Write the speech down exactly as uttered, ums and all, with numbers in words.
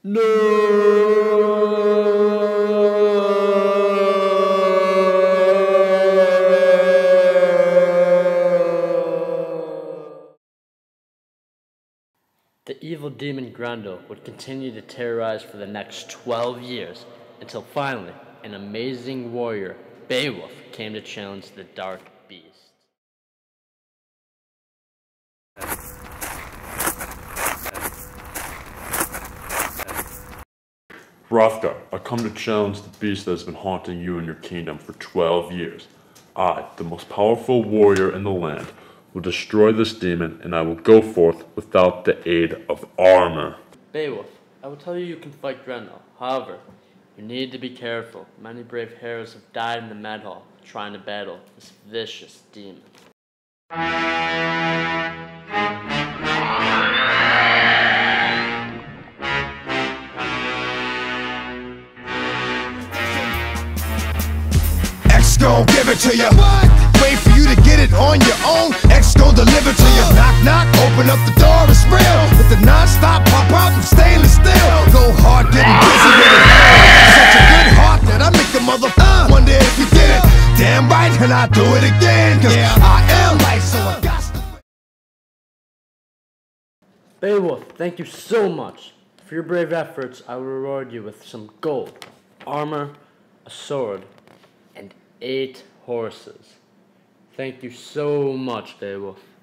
The evil demon Grendel would continue to terrorize for the next twelve years, until finally, an amazing warrior, Beowulf, came to challenge the dark beast. Hrothgar, I come to challenge the beast that has been haunting you and your kingdom for twelve years. I, the most powerful warrior in the land, will destroy this demon, and I will go forth without the aid of armor. Beowulf, I will tell you you can fight Grendel. However, you need to be careful. Many brave heroes have died in the Med Hall trying to battle this vicious demon. X gon' give it to you. What? Wait for you to get it on your own. X gon' deliver to you. Knock, knock, open up the door, it's real. With the non-stop pop out and stainless steel. Go hard, getting busy with it. Such a good heart that I make the mother uh, wonder if you did it. Damn right, and I do it again. Cause yeah. I am life, so I got to. Beowulf, thank you so much. For your brave efforts, I will reward you with some gold, armor, a sword, and eight horses. Thank you so much, Beowulf.